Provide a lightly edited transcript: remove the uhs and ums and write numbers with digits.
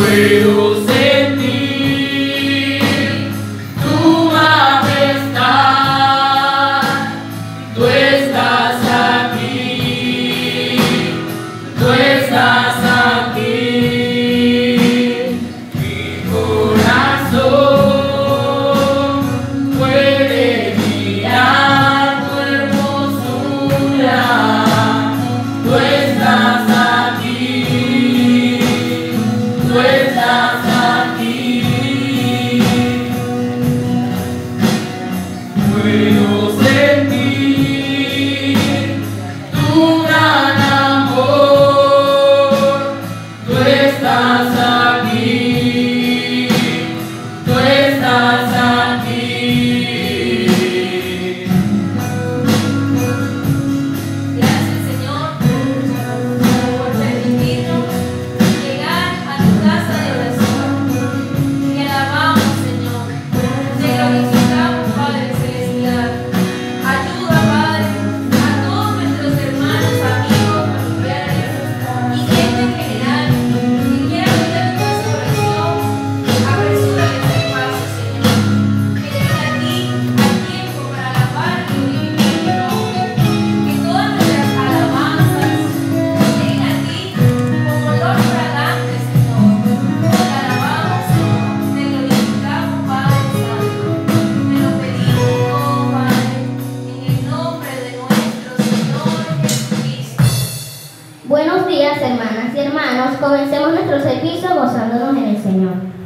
Puedo sentir tu majestad, tú estás aquí, tú estás aquí. Mi corazón puede mirar tu hermosura, tú estás aquí, tú estás aquí. Puedo sentir tu gran amor, tú estás aquí, tú estás aquí. Gracias, Señor, por permitirnos llegar a tu casa de oración. Te alabamos, Señor. Te glorificamos, Padre Celestial. Ayuda, Padre, a todos nuestros hermanos, amigos, familiares y gente en general que quiera venir a tu casa de oración. Apresúrales el paso, Señor. Que lleguen aquí al tiempo para alabar y glorificar tu nombre. Que todas nuestras alabanzas lleguen a ti como olor fragante, Señor. Te alabamos, Señor. Te glorificamos, Padre Santo. Te lo pedimos todo, Padre, en el nombre de nuestro Señor Jesucristo. Buenos días, hermanas y hermanos. Comencemos nuestro servicio gozándonos en el Señor.